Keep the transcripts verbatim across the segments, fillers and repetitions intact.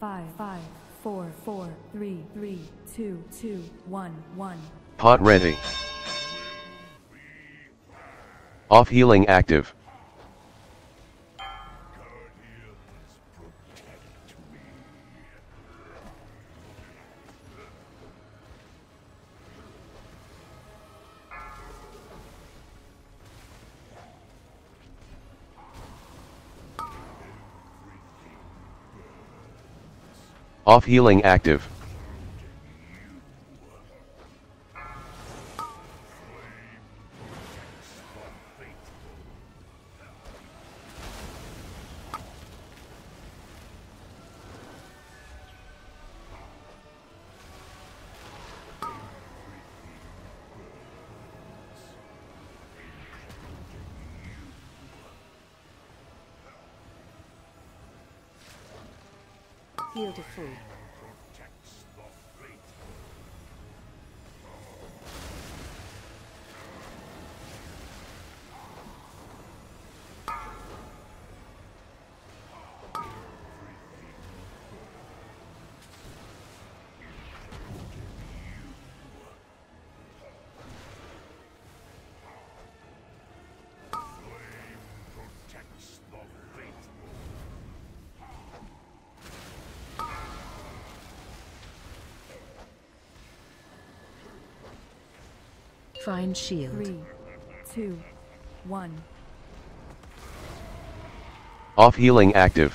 five, five, four, four, three, three, two, two, one, one. Pot ready. Off healing active. Off healing active. Heal to full. Find shield. Three, two, one. Off healing active.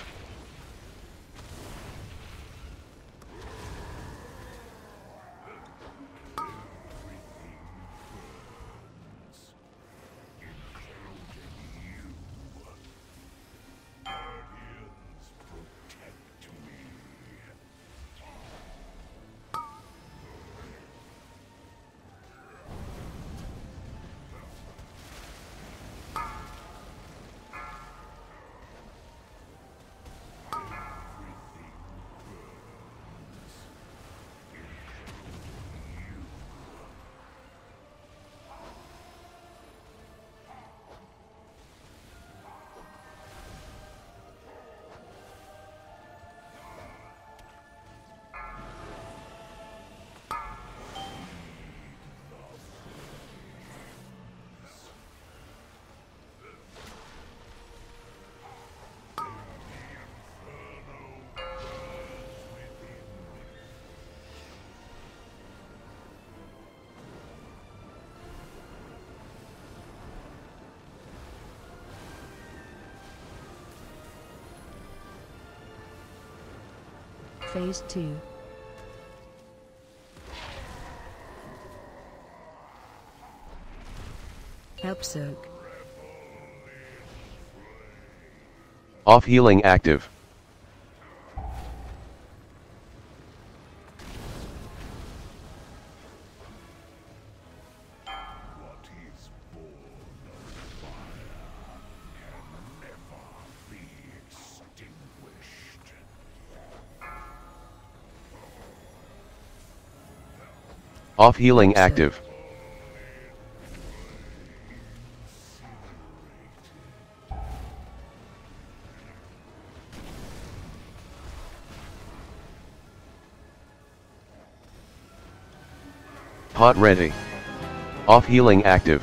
Phase two. Help soak. Off healing active. Off healing active. Pot ready. Off healing active.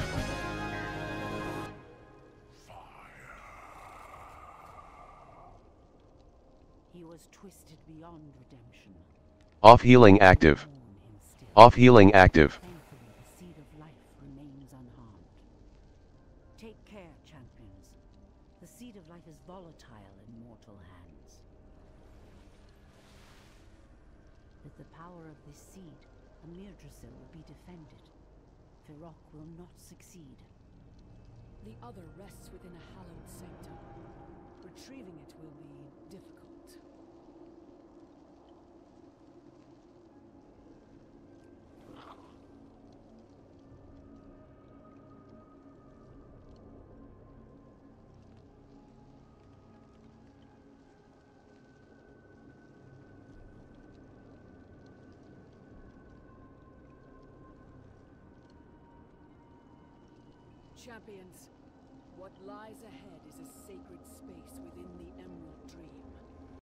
He was twisted beyond redemption. Off healing active. Off healing active. Thankfully, the seed of life remains unharmed. Take care, champions. The seed of life is volatile in mortal hands. With the power of this seed, Amirdrassil will be defended. Feroc will not succeed. The other rests within a hallowed sanctum. Retrieving it will be difficult. Champions, what lies ahead is a sacred space.